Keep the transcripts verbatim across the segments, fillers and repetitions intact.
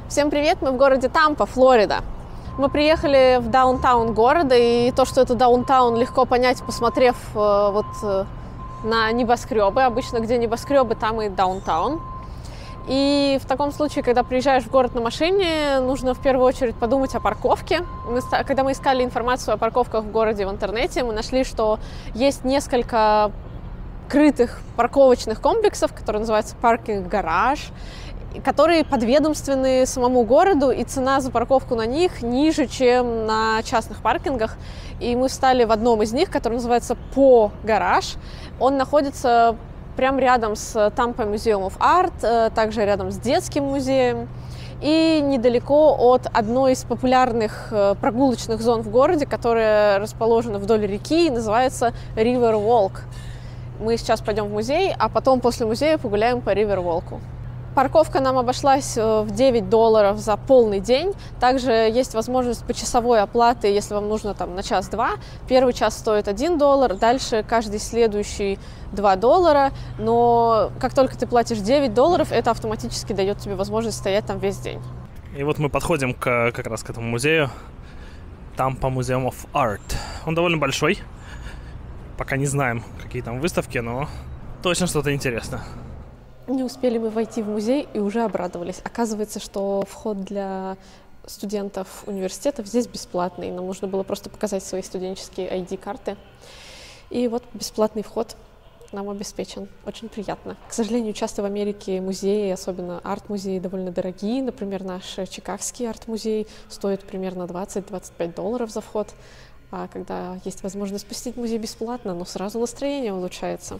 Всем привет! Мы в городе Тампа, Флорида. Мы приехали в даунтаун города, и то, что это даунтаун, легко понять, посмотрев э, вот э, на небоскребы. Обычно, где небоскребы, там и даунтаун. И в таком случае, когда приезжаешь в город на машине, нужно в первую очередь подумать о парковке. Мы, когда мы искали информацию о парковках в городе в интернете, мы нашли, что есть несколько крытых парковочных комплексов, которые называются паркинг-гараж, которые подведомственны самому городу, и цена за парковку на них ниже, чем на частных паркингах. И мы встали в одном из них, который называется По Гараж. Он находится прямо рядом с Tampa Museum of Art, также рядом с детским музеем и недалеко от одной из популярных прогулочных зон в городе, которая расположена вдоль реки и называется River Walk. Мы сейчас пойдем в музей, а потом после музея погуляем по River Walk. Парковка нам обошлась в девять долларов за полный день. Также есть возможность почасовой оплаты, если вам нужно там на час-два. Первый час стоит один доллар, дальше каждый следующий два доллара. Но как только ты платишь девять долларов, это автоматически дает тебе возможность стоять там весь день. И вот мы подходим к, как раз к этому музею. Tampa Museum of Art. Он довольно большой. Пока не знаем, какие там выставки, но точно что-то интересное. Не успели мы войти в музей и уже обрадовались. Оказывается, что вход для студентов университетов здесь бесплатный. Нам нужно было просто показать свои студенческие ай ди-карты. И вот бесплатный вход нам обеспечен. Очень приятно. К сожалению, часто в Америке музеи, особенно арт-музеи, довольно дорогие. Например, наш Чикагский арт-музей стоит примерно двадцать-двадцать пять долларов за вход. А когда есть возможность посетить музей бесплатно, но сразу настроение улучшается.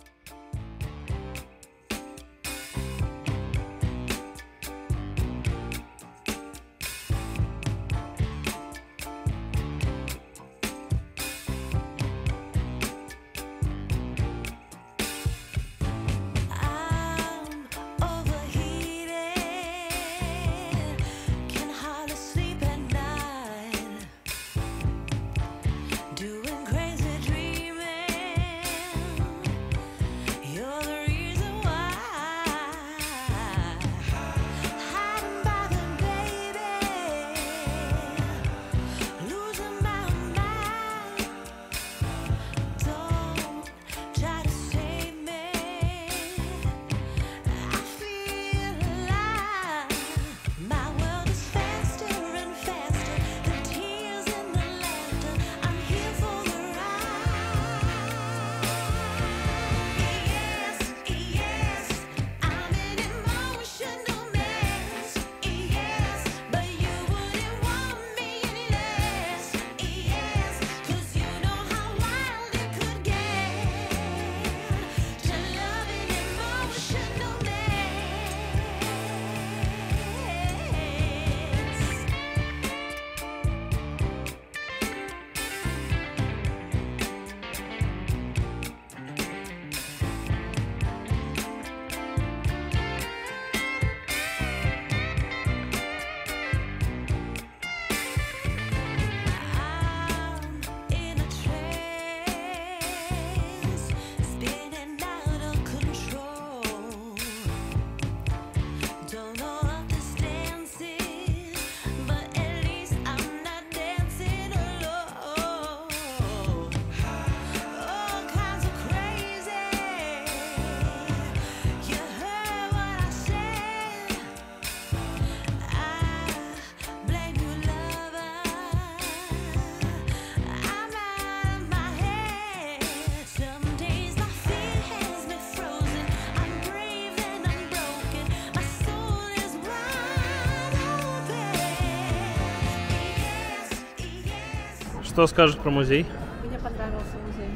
Что скажешь про музей? Мне понравился музей.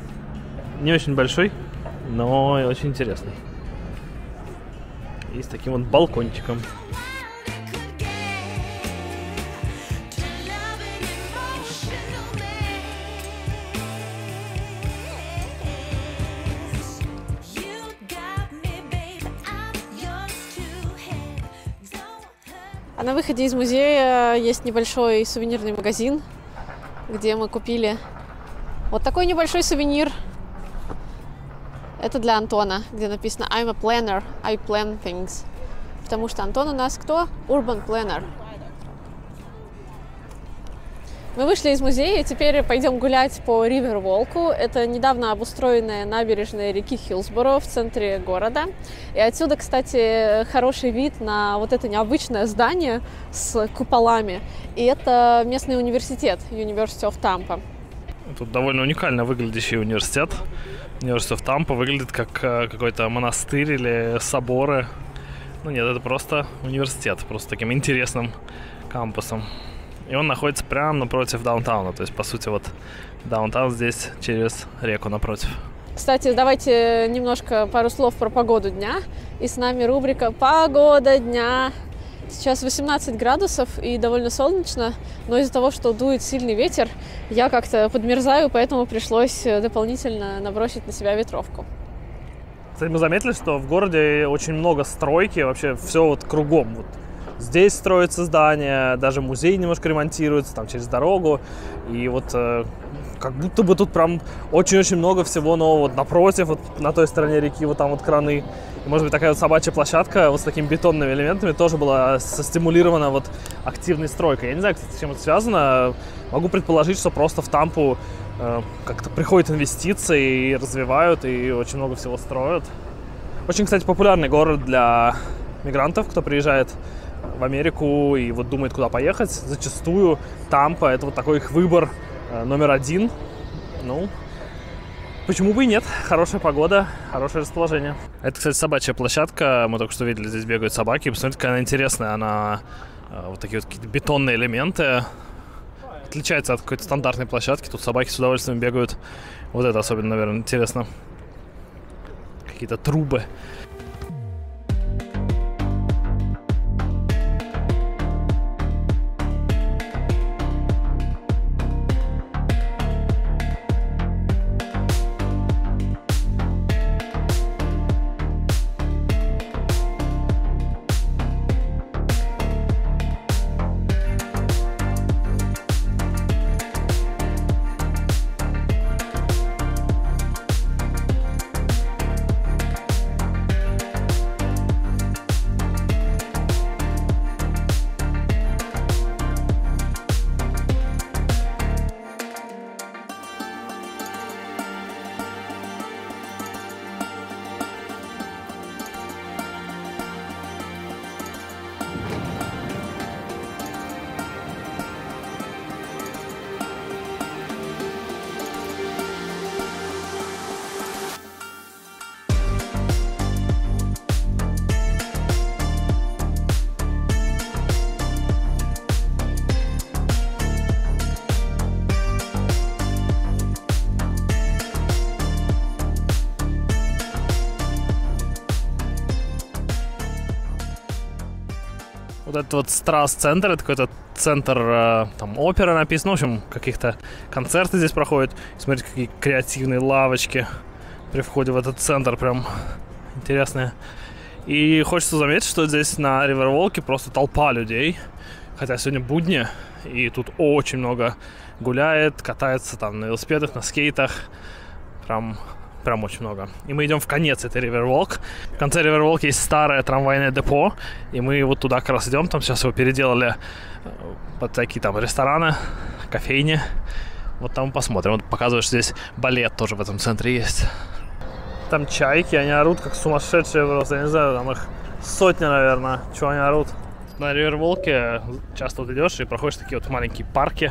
Не очень большой, но и очень интересный. И с таким вот балкончиком. А на выходе из музея есть небольшой сувенирный магазин, где мы купили вот такой небольшой сувенир. Это для Антона, где написано I'm a planner, I plan things. потому что Антон у нас кто? Urban Planner. Мы вышли из музея, теперь пойдем гулять по Риверволку. Это недавно обустроенная набережная реки Хиллсборо в центре города. И отсюда, кстати, хороший вид на вот это необычное здание с куполами. И это местный университет, University of Tampa. Тут довольно уникально выглядящий университет. University of Tampa выглядит как какой-то монастырь или соборы. Ну нет, это просто университет, просто таким интересным кампусом. И он находится прямо напротив даунтауна. То есть, по сути, вот даунтаун здесь через реку напротив. Кстати, давайте немножко пару слов про погоду дня. И с нами рубрика «Погода дня». Сейчас восемнадцать градусов и довольно солнечно, но из-за того, что дует сильный ветер, я как-то подмерзаю, поэтому пришлось дополнительно набросить на себя ветровку. Кстати, мы заметили, что в городе очень много стройки, вообще все вот кругом. Вот здесь строятся здания, даже музей немножко ремонтируется, там через дорогу. И вот э, как будто бы тут прям очень-очень много всего, но вот напротив, вот на той стороне реки, вот там вот краны. И, может быть, такая вот собачья площадка вот с такими бетонными элементами тоже была стимулирована вот активной стройкой. Я не знаю, кстати, с чем это связано. Могу предположить, что просто в Тампу э, как-то приходят инвестиции и развивают, и очень много всего строят. Очень, кстати, популярный город для мигрантов, кто приезжает в Америку и вот думает, куда поехать. Зачастую Тампа — это вот такой их выбор э, номер один. Ну, почему бы и нет? Хорошая погода, хорошее расположение. Это, кстати, собачья площадка. Мы только что видели, здесь бегают собаки. Посмотрите, какая она интересная. Она э, вот такие вот какие-то бетонные элементы. Отличается от какой-то стандартной площадки. Тут собаки с удовольствием бегают. Вот это особенно, наверное, интересно. Какие-то трубы. Вот этот вот Страус-центр, это какой-то центр, там, опера написано, в общем, каких-то концерты здесь проходят. Смотрите, какие креативные лавочки при входе в этот центр, прям интересные. И хочется заметить, что здесь на Риверволке просто толпа людей, хотя сегодня будни, и тут очень много гуляет, катается там на велосипедах, на скейтах, прям... Прям очень много. И мы идем в конец этой Риверволк. В конце Риверволк есть старое трамвайное депо. И мы вот туда как раз идем. Там сейчас его переделали под такие там рестораны, кофейни. Вот там посмотрим. Вот показывают, что здесь балет тоже в этом центре есть. Там чайки, они орут как сумасшедшие просто. Я не знаю, там их сотня, наверное. Чего они орут? На Риверволке часто вот идешь и проходишь такие вот маленькие парки.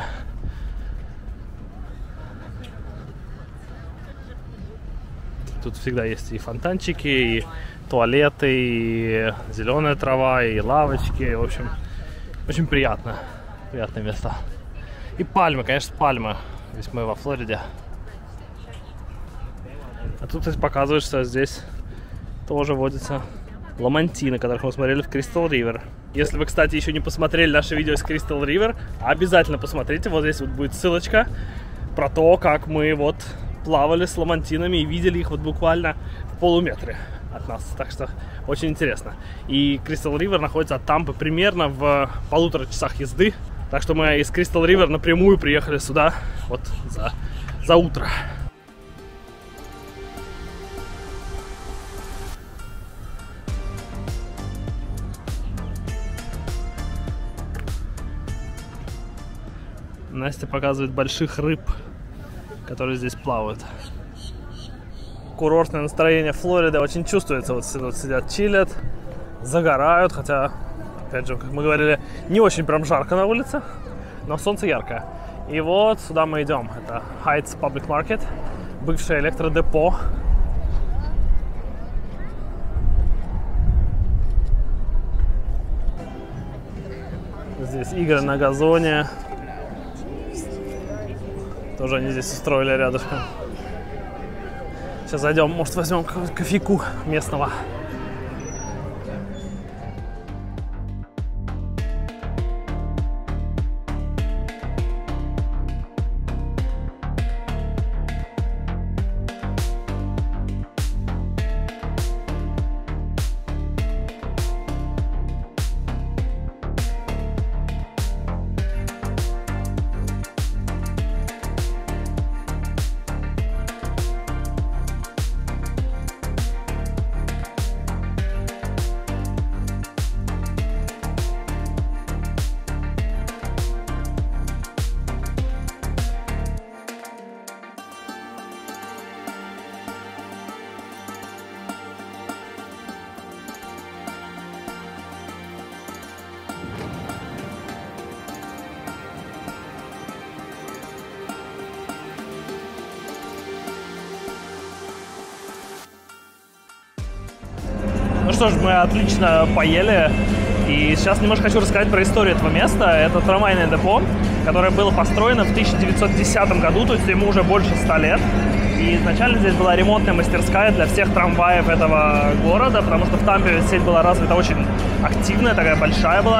Тут всегда есть и фонтанчики, и туалеты, и зеленая трава, и лавочки. В общем, очень приятно. Приятное место. И пальмы, конечно, пальмы. Здесь мы во Флориде. А тут, кстати, показывают, что здесь тоже водятся ламантины, которых мы смотрели в Crystal River. Если вы, кстати, еще не посмотрели наше видео из Crystal River, обязательно посмотрите. Вот здесь вот будет ссылочка про то, как мы вот плавали с ламантинами и видели их вот буквально в полуметре от нас. Так что очень интересно. И Crystal River находится от Тампы примерно в полутора часах езды. Так что мы из Crystal River напрямую приехали сюда вот за, за утро. Настя показывает больших рыб, которые здесь плавают. Курортное настроение Флориды очень чувствуется. Вот все тут сидят, чилят, загорают. Хотя, опять же, как мы говорили, не очень прям жарко на улице, но солнце яркое. И вот сюда мы идем. Это Heights Public Market, бывшее электродепо. Здесь игры на газоне. Тоже они здесь устроили рядышком. Сейчас зайдем, может, возьмем кофейку местного. Ну что ж, мы отлично поели, и сейчас немножко хочу рассказать про историю этого места. Это трамвайное депо, которое было построено в тысяча девятьсот десятом году, то есть ему уже больше ста лет. И изначально здесь была ремонтная мастерская для всех трамваев этого города, потому что в Тампе сеть была развита очень активная, такая большая была.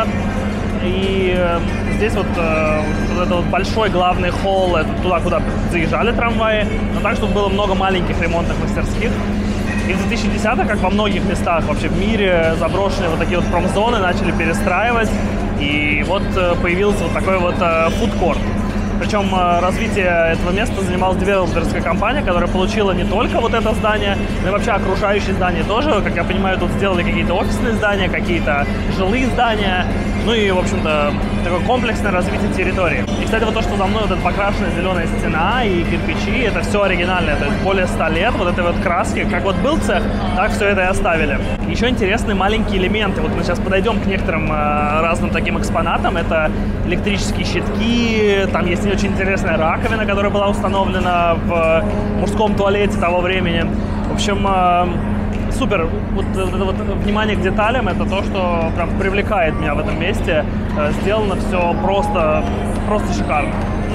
И здесь вот, вот этот вот большой главный холл, это туда, куда заезжали трамваи, но так, чтобы было много маленьких ремонтных мастерских. И в две тысячи десятом, как во многих местах вообще в мире, заброшенные вот такие вот промзоны начали перестраивать. И вот появился вот такой вот фудкорт. Причем развитие этого места занималась девелоперская компания, которая получила не только вот это здание, но и вообще окружающие здания тоже. Как я понимаю, тут сделали какие-то офисные здания, какие-то жилые здания. Ну и, в общем-то, такое комплексное развитие территории. И, кстати, вот то, что за мной вот эта покрашенная зеленая стена и кирпичи, это все оригинальное. То есть более ста лет вот этой вот краски, как вот был цех, так все это и оставили. Еще интересные маленькие элементы. Вот мы сейчас подойдем к некоторым э, разным таким экспонатам. Это электрические щитки, там есть очень интересная раковина, которая была установлена в мужском туалете того времени. В общем, э, супер. Вот, вот это вот внимание к деталям — это то, что прям привлекает меня в этом месте. Э, сделано все просто, просто шикарно.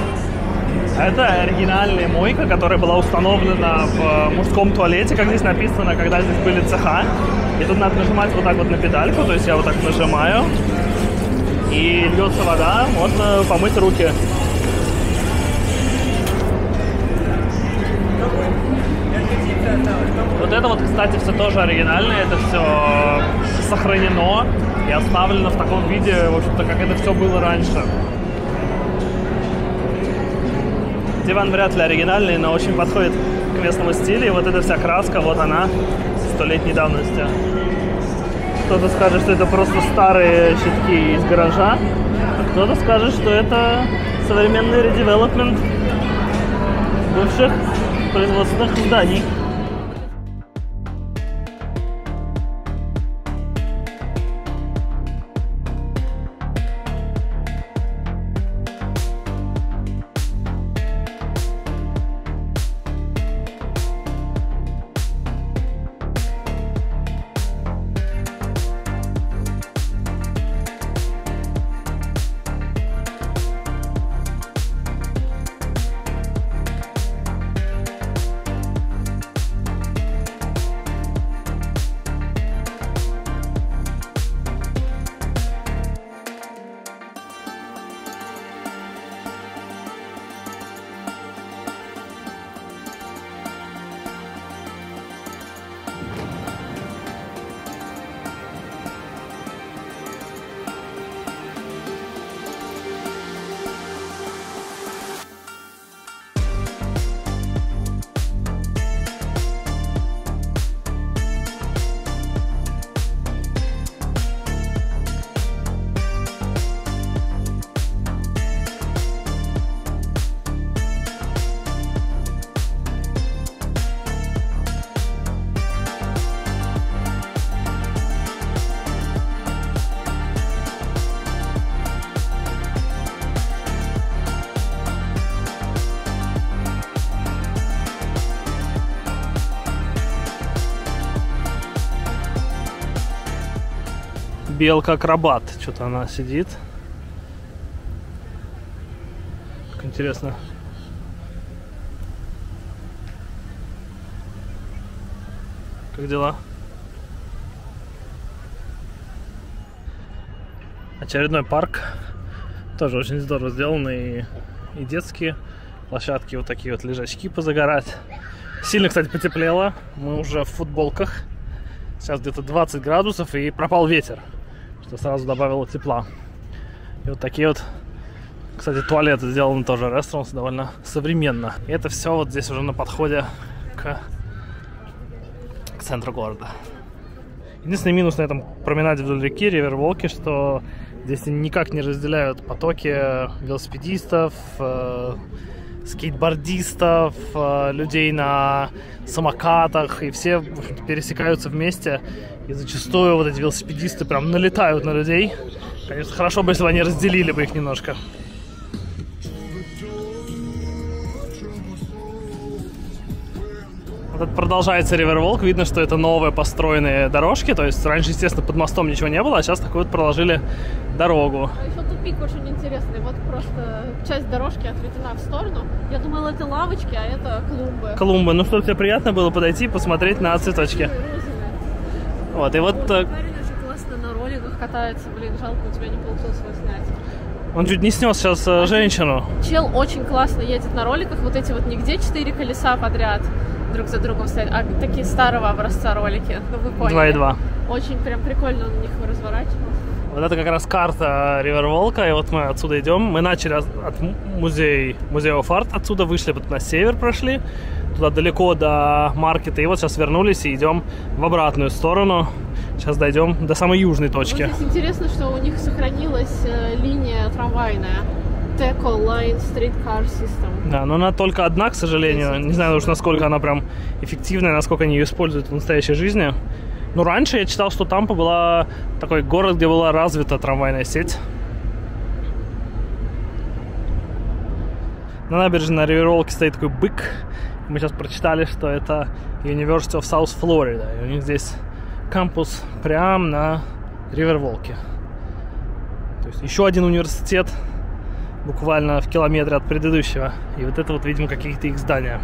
Это оригинальная мойка, которая была установлена в мужском туалете, как здесь написано, когда здесь были цеха. И тут надо нажимать вот так вот на педальку, то есть я вот так нажимаю, и льется вода, можно помыть руки. Вот это вот, кстати, все тоже оригинальное, это все сохранено и оставлено в таком виде, в общем-то, как это все было раньше. Диван вряд ли оригинальный, но очень подходит к местному стилю. И вот эта вся краска, вот она, столетней давности. Кто-то скажет, что это просто старые щитки из гаража, а кто-то скажет, что это современный редевелопмент бывших производственных зданий. белка-акробат. Что-то она сидит. Так интересно. Как дела? Очередной парк. Тоже очень здорово сделанный. И детские площадки, вот такие вот лежачки позагорать. Сильно, кстати, потеплело. Мы уже в футболках. Сейчас где-то двадцать градусов и пропал ветер, что сразу добавило тепла. И вот такие вот, кстати, туалеты сделаны тоже ресторан, довольно современно. И это все вот здесь уже на подходе к, к центру города. Единственный минус на этом променаде вдоль реки, риверволке, что здесь никак не разделяют потоки велосипедистов, э, скейтбордистов, э, людей на самокатах, и все пересекаются вместе, и зачастую вот эти велосипедисты прям налетают на людей. Конечно, хорошо бы, если бы они разделили бы их немножко. Вот это продолжается риверволк, видно, что это новые построенные дорожки, то есть раньше, естественно, под мостом ничего не было, а сейчас такой вот проложили дорогу. А еще тупик очень интересный, вот просто часть дорожки отведена в сторону. Я думала, это лавочки, а это клумбы. Клумбы, ну что, тебе приятно было подойти и посмотреть на цветочки? Вот, и вот... вот парень очень классно на роликах катается, блин, жалко, у тебя не получилось его снять. Он чуть не снес сейчас а женщину. Чел очень классно едет на роликах, вот эти вот нигде четыре колеса подряд друг за другом стоят, а такие старого образца ролики, ну вы поняли. два и два. Очень прям прикольно он на них разворачивался. Вот это как раз карта риверволка, и вот мы отсюда идем. Мы начали от музея, музея Фарт, отсюда вышли, потом на север прошли, туда далеко до маркета, и вот сейчас вернулись и идем в обратную сторону. Сейчас дойдем до самой южной точки. Вот здесь интересно, что у них сохранилась э, линия трамвайная. Teco Line Streetcar System. Да, но она только одна, к сожалению. Не знаю уж, насколько она прям эффективная, насколько они ее используют в настоящей жизни. Но раньше я читал, что Тампа была такой город, где была развита трамвайная сеть. На набережной на риверволке стоит такой бык. Мы сейчас прочитали, что это University of South Florida. И у них здесь кампус прямо на риверволке. То есть еще один университет буквально в километре от предыдущего. И вот это вот, видимо, какие-то их здания.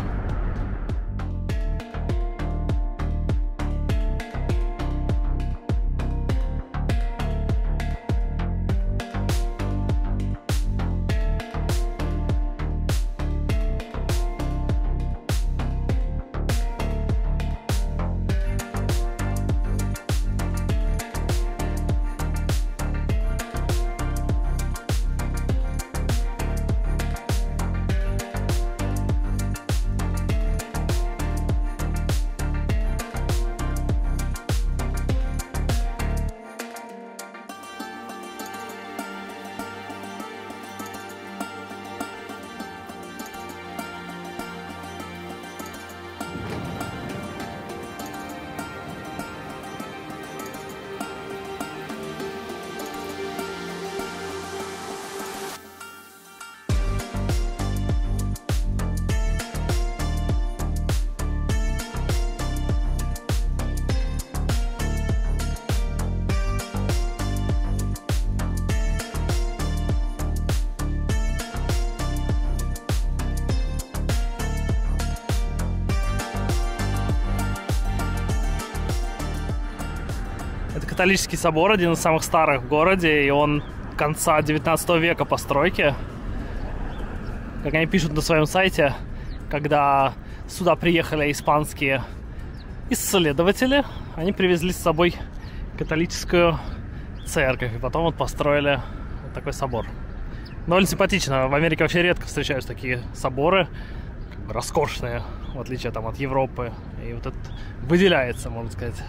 Католический собор, один из самых старых в городе, и он конца девятнадцатого века постройки. Как они пишут на своем сайте, когда сюда приехали испанские исследователи, они привезли с собой католическую церковь, и потом вот построили вот такой собор. Довольно симпатично. В Америке вообще редко встречаются такие соборы, как бы роскошные, в отличие там от Европы. И вот это выделяется, можно сказать.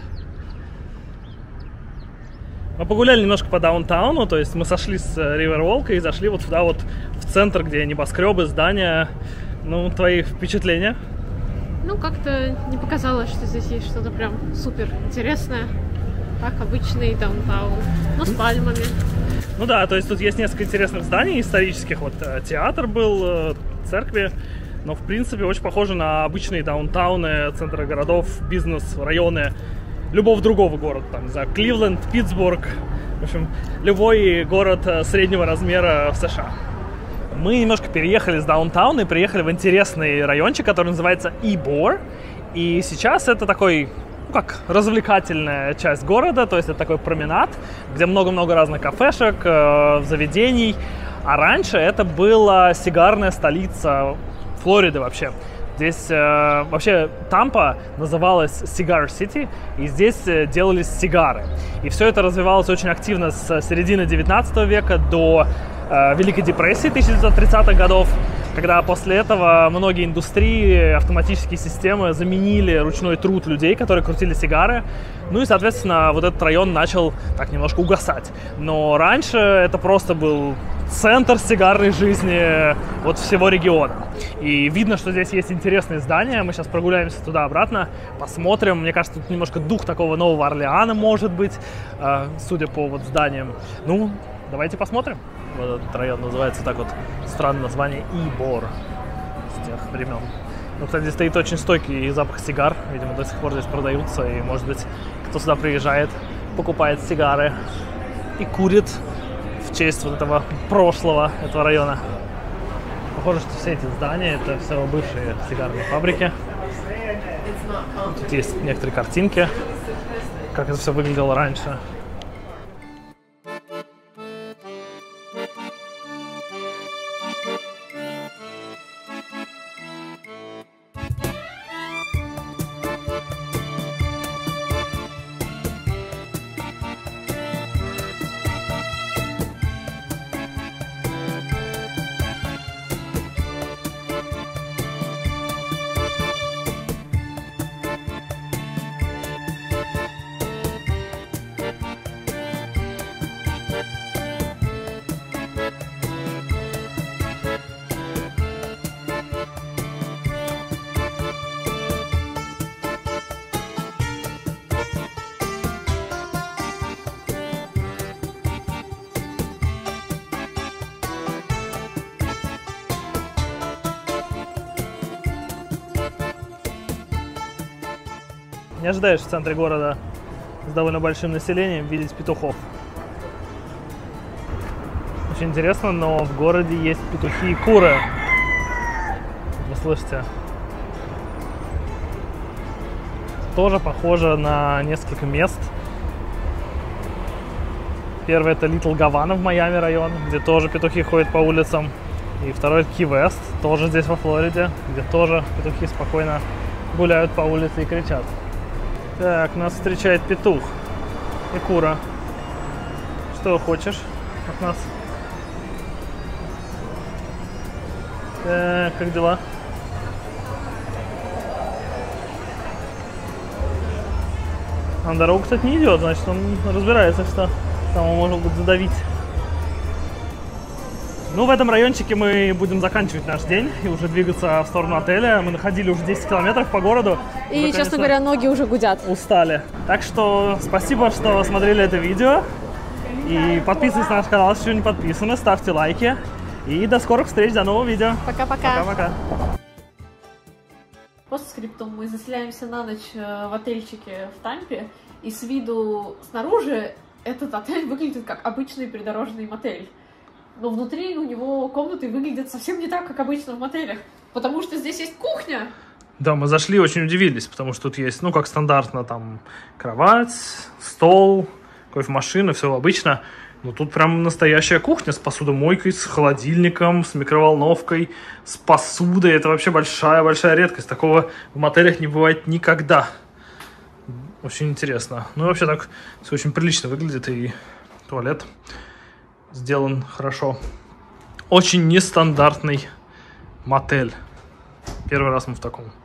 Мы погуляли немножко по даунтауну, то есть мы сошли с риверволка и зашли вот сюда вот в центр, где небоскребы, здания. Ну, твои впечатления? Ну, как-то не показалось, что здесь есть что-то прям супер интересное. Так, обычный даунтаун, но с пальмами. Ну да, то есть тут есть несколько интересных зданий исторических. Вот театр был, церкви. Но, в принципе, очень похоже на обычные даунтауны, центры городов, бизнес, районы любого другого города. Там, не знаю, Кливленд, Питтсбург, В общем, любой город среднего размера в США. Мы немножко переехали с даунтауна и приехали в интересный райончик, который называется Ybor. И сейчас это такой, ну как, развлекательная часть города, то есть это такой променад, где много-много разных кафешек, э, заведений. А раньше это была сигарная столица Флориды вообще. Здесь э, вообще Тампа называлась Cigar City, и здесь э, делались сигары. И все это развивалось очень активно с середины девятнадцатого века до э, Великой депрессии тысяча девятьсот тридцатых годов, когда после этого многие индустрии, автоматические системы заменили ручной труд людей, которые крутили сигары. Ну и, соответственно, вот этот район начал так немножко угасать. Но раньше это просто был центр сигарной жизни вот всего региона. И видно, что здесь есть интересные здания. Мы сейчас прогуляемся туда-обратно, посмотрим. Мне кажется, тут немножко дух такого Нового Орлеана может быть, судя по вот зданиям. Ну, давайте посмотрим. Вот этот район называется так вот, странное название, Ybor с тех времен. Ну, кстати, здесь стоит очень стойкий запах сигар. Видимо, до сих пор здесь продаются. И, может быть, кто сюда приезжает, покупает сигары и курит в честь вот этого прошлого этого района. Похоже, что все эти здания — это все бывшие сигарные фабрики. Тут есть некоторые картинки, как это все выглядело раньше. Не ожидаешь в центре города с довольно большим населением видеть петухов. Очень интересно, но в городе есть петухи и куры. Вы слышите? Тоже похоже на несколько мест. Первый — это Литл Гавана в Майами район, где тоже петухи ходят по улицам. И второй — Ки Вест, тоже здесь во Флориде, где тоже петухи спокойно гуляют по улице и кричат. Так, нас встречает петух и кура. Что хочешь от нас? Так, как дела? А на дорогу, кстати, не идет, значит, он разбирается, что там его можно будет задавить. Ну, в этом райончике мы будем заканчивать наш день и уже двигаться в сторону отеля. Мы находили уже десять километров по городу. И, уже, честно говоря, ноги уже гудят. Устали. Так что спасибо, что смотрели это видео. И подписывайтесь на наш канал, если еще не подписаны. Ставьте лайки. И до скорых встреч, до нового видео. Пока-пока. Пока-пока. Постскриптум: мы заселяемся на ночь в отельчике в Тампе. И с виду снаружи этот отель выглядит как обычный придорожный мотель. Но внутри у него комнаты выглядят совсем не так, как обычно в мотелях. Потому что здесь есть кухня. Да, мы зашли, очень удивились, потому что тут есть, ну, как стандартно, там, кровать, стол, кофемашина, все обычно. Но тут прям настоящая кухня с посудомойкой, с холодильником, с микроволновкой, с посудой. Это вообще большая-большая редкость. Такого в мотелях не бывает никогда. Очень интересно. Ну и вообще так все очень прилично выглядит, и туалет сделан хорошо. Очень нестандартный мотель. Первый раз мы в таком.